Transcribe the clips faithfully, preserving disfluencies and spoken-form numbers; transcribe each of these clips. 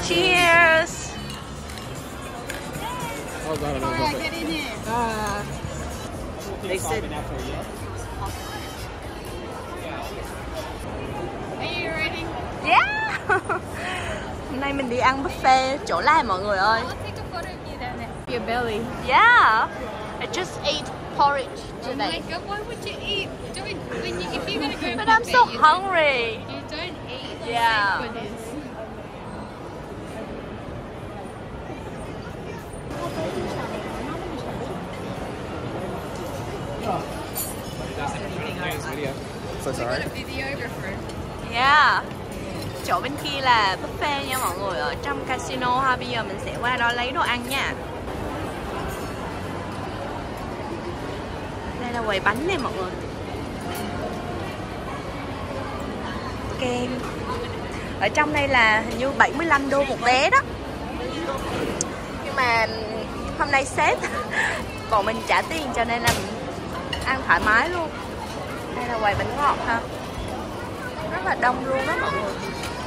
Cheers. Oh god, I don't know. Get in here. Uh, they said. Are you ready? Yeah. Hôm nay mình đi ăn buffet chỗ Lai mọi người ơi. I'll take a photo of you down there. Your belly. Yeah. I just ate porridge Oh today. my god, why would you eat? Do it when you, if you're gonna go. But I'm so buffet, you hungry. Don't, you don't eat. Yeah. For this. So sorry. Got a videographer. Yeah. Chỗ bên kia là buffet nha mọi người, ở trong casino ha. Bây giờ mình sẽ qua đó lấy đồ ăn nha. Đây là quầy bánh này mọi người. Kem. Ở trong đây là hình như bảy mươi lăm đô một vé đó. Nhưng mà hôm nay sếp bọn mình trả tiền cho nên là mình ăn thoải mái luôn. Đây là quầy bánh ngọt ha. Rất là đông luôn đó mọi người.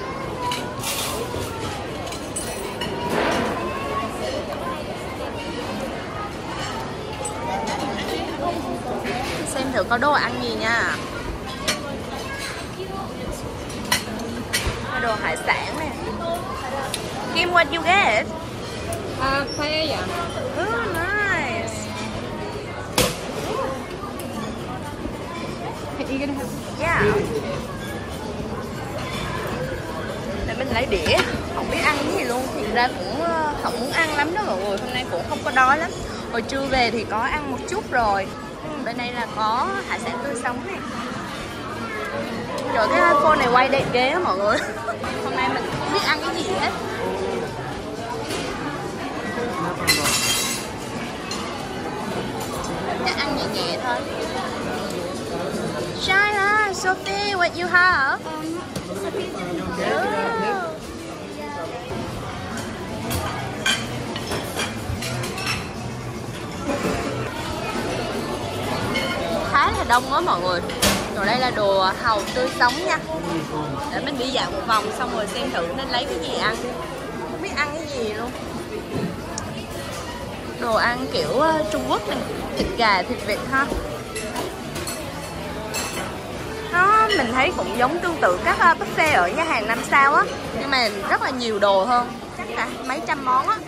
Xem thử có đồ ăn gì nha. Đồ hải sản nè. Kim, what you get? Uh, paella. Oh, nice. Are you gonna have? Yeah. Để mình lấy đĩa. Không biết ăn cái gì luôn. Thì ra cũng không muốn ăn lắm đó mọi người. Hôm nay cũng không có đói lắm. Hồi trưa về thì có ăn một chút rồi. Ừ, bên đây là có hải sản tươi sống này. Trời, cái iPhone này quay đẹp ghê á mọi người. Hôm nay mình không biết ăn cái gì hết. Chắc ăn nhẹ nhẹ thôi. Shana, Sophie, what you have? Um, Oh. Khá là đông á mọi người. Rồi đây là đồ hàu tươi sống nha. Để mình đi dạo một vòng xong rồi xem thử nên lấy cái gì ăn. Không biết ăn cái gì luôn. Đồ ăn kiểu uh, Trung Quốc này. Thịt gà, thịt vịt ha. Nó mình thấy cũng giống tương tự các uh, buffet ở nhà hàng năm sao á. Nhưng mà rất là nhiều đồ hơn. Chắc cả mấy trăm món á.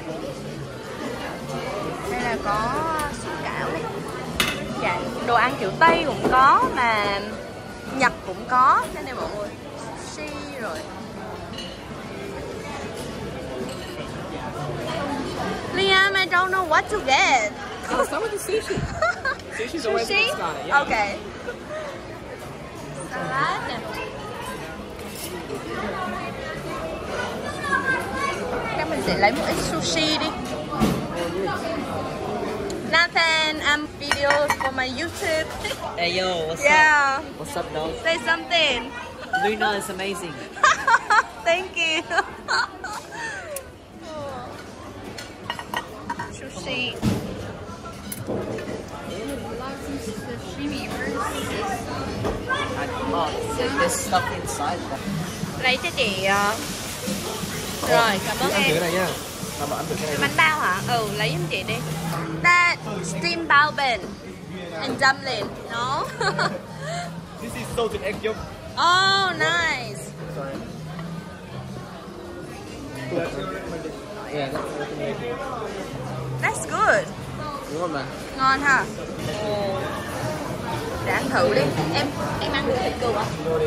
Đây là có sủi cảo này. Dạ, đồ ăn kiểu Tây cũng có mà Nhật cũng có. Đây này mọi người. Sushi rồi. Liam, I don't know what to get. Oh, start with the sushi. Sushi's always Sushi? the start. Yeah. Okay. Salad nè. Chắc mình sẽ lấy một ít sushi đi. Nathan, I'm video for my YouTube. Hey yo, what's Yeah. up? What's up, dog? Say something. Luna is amazing. Thank you. Sushi. like some sashimi. Where's this? I, oh, so there's stuff inside. Lấy cho chị. uh, Rồi, cảm ơn Chị ăn thử em. cái này nha. Nào mà ăn thử cái này. Bánh bao hả? Ừ, lấy giùm chị đi. That steamed bao bền and dumpling, no? This is salted egg yolk. Oh, nice. Sorry. Yeah, that's That's good. đúng không mà? Ngon ha. Ồ. Để ăn thử đi. Em em ăn được thịt cừu à?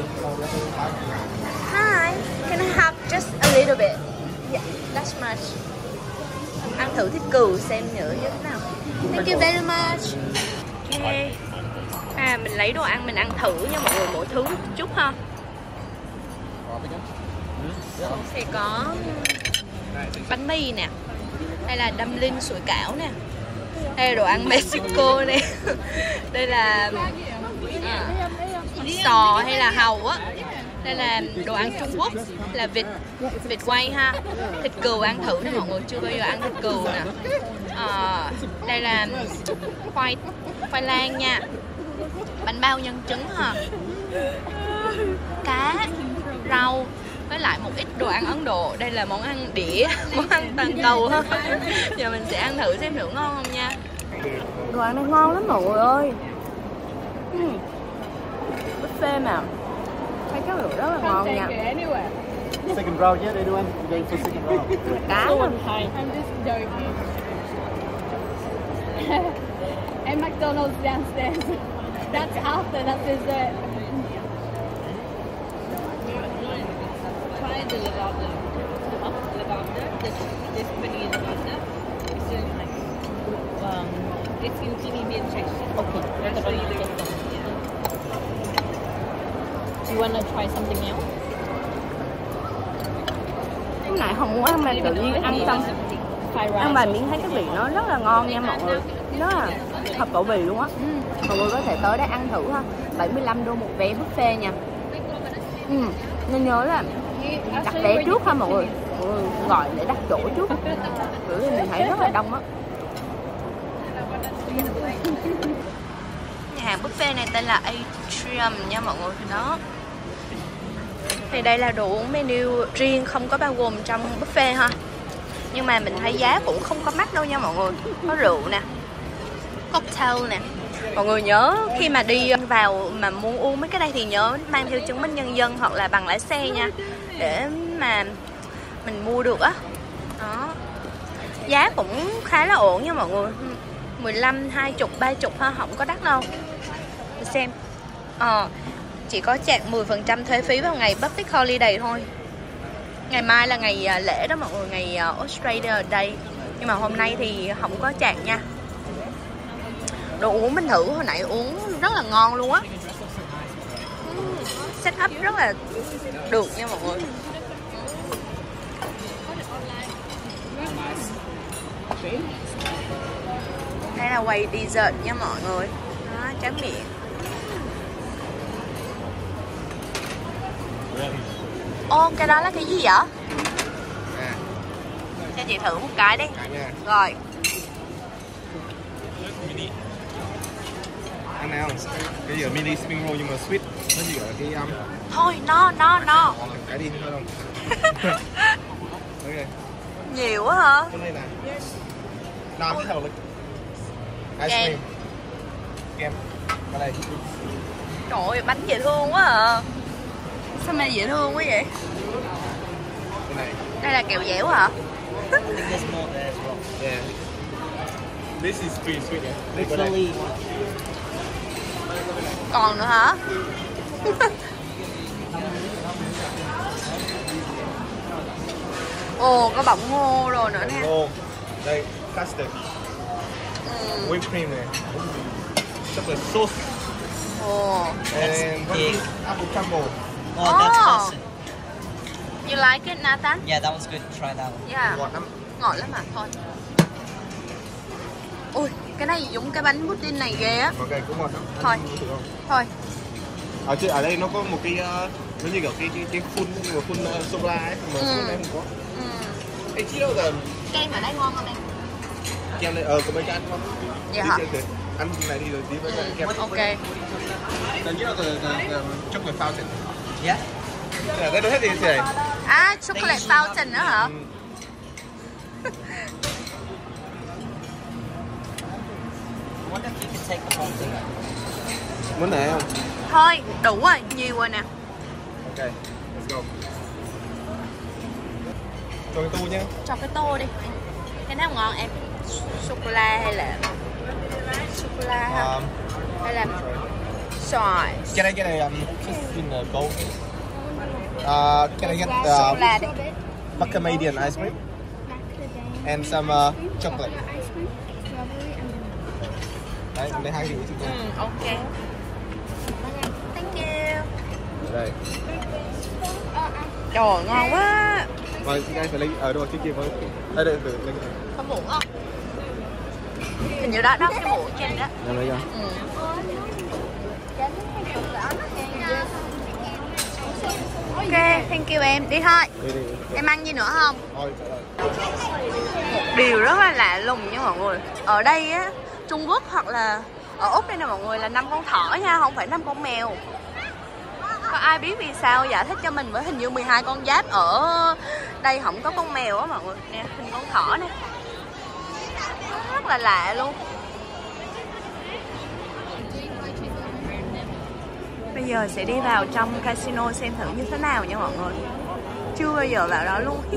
Hi. Can I have just a little bit? Yeah, that's much. Ăn thử thịt cừu xem nữa như thế nào. Thank you very much. Okay. À, mình lấy đồ ăn mình ăn thử nha mọi người, mỗi thứ một chút ha. Sẽ có bánh mì nè. Đây là dumpling sủi cảo nè. Đây là đồ ăn Mexico nè. Đây là à, sò hay là hàu á. Đây là đồ ăn Trung Quốc, là vịt vịt quay ha. Thịt cừu ăn thử nè mọi người, chưa bao giờ ăn thịt cừu nè. À, đây là khoai khoai lang nha. Bánh bao nhân trứng ha. Cá, rau với lại một ít đồ ăn Ấn Độ. Đây là món ăn đĩa, món ăn toàn cầu ha. Giờ mình sẽ ăn thử xem thử ngon không nha. Đồ ăn này ngon lắm mọi người ơi. uhm. Buffet mà thấy chất lượng rất là ngon nha. Second round nhé, đây luôn. Going for second round. Cá luôn. I'm just joking. And McDonald's downstairs. That's after, that's dessert. Try the lavender. Lavender, this this vanilla lavender. It's really nice. Um, it's in Canadian texture. Okay, that's what you get them. Yeah. Do you wanna try something else? Cái này không muốn ăn mà tự nhiên ăn xong ăn vài miếng thấy cái vị nó rất là ngon nha mọi người, rất là hợp khẩu vị luôn á. Mọi người có thể tới đây ăn thử ha. bảy mươi lăm đô một vé buffet nha. Ừ. Nên nhớ là đặt vé trước ha mọi người. Mọi người gọi để đặt chỗ trước. Bởi vì mình thấy rất là đông á. Nhà hàng buffet này tên là Atrium nha mọi người. Đó. Thì đây là đồ uống menu riêng, không có bao gồm trong buffet ha. Nhưng mà mình thấy giá cũng không có mắc đâu nha mọi người. Có rượu nè, cocktail nè. Mọi người nhớ khi mà đi vào mà muốn uống mấy cái đây thì nhớ mang theo chứng minh nhân dân hoặc là bằng lái xe nha, để mà mình mua được á. Đó. Giá cũng khá là ổn nha mọi người. mười lăm, hai mươi, ba mươi ha, không có đắt đâu. Mình xem. Ờ, chỉ có chạc mười phần trăm thuế phí vào ngày Public Holiday thôi. Ngày mai là ngày lễ đó mọi người, ngày Australia Day. Nhưng mà hôm nay thì không có chạc nha. Đồ uống mình thử hồi nãy uống rất là ngon luôn á. Set up rất là được nha mọi người. Đây là quầy dessert nha mọi người. Đó, tráng miệng. Ô, cái đó là cái gì vậy? À. Cho chị thử một cái đi. Rồi. Mini. Ăn nào? Cái gì ở mini spring roll nhưng mà sweet. Nó gì ở cái um... Thôi, no, no, no. Cái đi thôi không? Ok. Nhiều quá hả? Cái này nè. No, just have a look. Ice cream. Kem. Cái này. Trời ơi, bánh dễ thương quá à. Sao mà dễ thương quá vậy? Cái này. Đây là kẹo dẻo hả? I think there's more there as well. Yeah. This is pretty sweet. Yeah. Literally. Còn nữa hả? Ồ, có bỏng ngô rồi nữa nè. Ngô. Đây, custard. Ừ. Whipped cream này. Chocolate sauce. Ồ. And big. apple crumble. Oh, that's Oh. awesome. You like it, Nathan? Yeah, that was good. Try that one. Yeah. Ngọt lắm. Ngọt lắm mà, thôi. Ui, cái này giống cái bánh pudding này ghê á. Ok, cũng ngon lắm. Thôi. Thôi. Ở trên ở đây nó có một cái uh, nó như kiểu cái cái cái phun nhưng mà phun uh, sô la ấy, mà Ừ. phun này không có. Ừ. Ê, chị đâu rồi? Kem ở đây ngon không em? Kem này ờ có mấy cái ăn không? Dạ Đi hả? chơi thử. Ăn cái này đi rồi tí với Ừ. kem. Ok. Then you know the the, the chocolate fountain. Yeah. Yeah, they don't have this here. À, chocolate fountain nữa hả? Mm. I wonder if you could take the whole thing. Muốn này không? Thôi, đủ rồi, nhiều rồi nè. Ok, let's go. Cho cái tu nhé. Cho cái tô đi. Cái nào ngon em? Sô-cô-la hay là sô-cô-la ha? Um, Hay là xoài? cái này cái này um, just in the bowl. Uh, can I get the Sô-cô-la đi. macadamian ice cream and some uh, chocolate? Đấy, lấy hai cái chúng Ừ, ta. ok. Thank you. Đây. Trời ơi, ngon quá. Rồi, ngay phải lấy ở đâu cái kia mới. Đây đây, từ lấy cái này. Có muỗng không? Hình như đó, đó cái muỗng trên đó. Em lấy ra. Ừ. Ok, thank you em. Đi thôi. Đi đi. Em ăn gì nữa không? Thôi, trả lời. Một điều rất là lạ lùng nha mọi người. Ở đây á, Trung Quốc hoặc là ở Úc đây nè mọi người, là năm con thỏ nha, không phải năm con mèo. Có ai biết vì sao giải thích cho mình với, hình như mười hai con giáp ở đây không có con mèo á mọi người. Nè, hình con thỏ nè. Rất là lạ luôn. Bây giờ sẽ đi vào trong casino xem thử như thế nào nha mọi người. Chưa bao giờ vào đó luôn.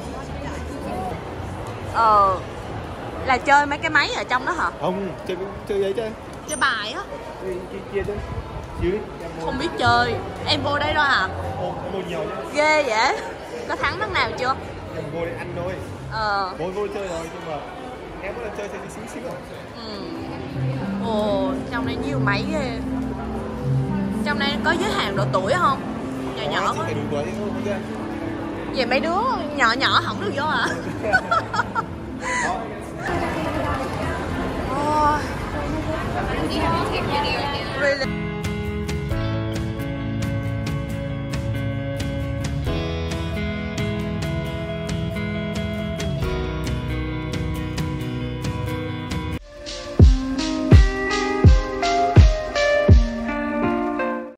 Ờ, là chơi mấy cái máy ở trong đó hả? Không, chơi chơi vậy chứ. Chơi bài á. Chia chia chứ. Dưới. Không biết chơi. Em vô đây rồi hả? Ồ, em mua nhiều chứ. Ghê vậy. Có thắng thằng nào chưa? Em vô để ăn thôi. Ờ. Vô vô chơi rồi nhưng mà em mới là chơi chơi xíu xíu rồi. Ừ. Ồ, trong đây nhiều máy ghê. Trong đây có giới hạn độ tuổi không? Nhỏ nhỏ quá. Đủ tuổi không chứ. Vậy mấy đứa nhỏ nhỏ không được vô hả? Oh. Really?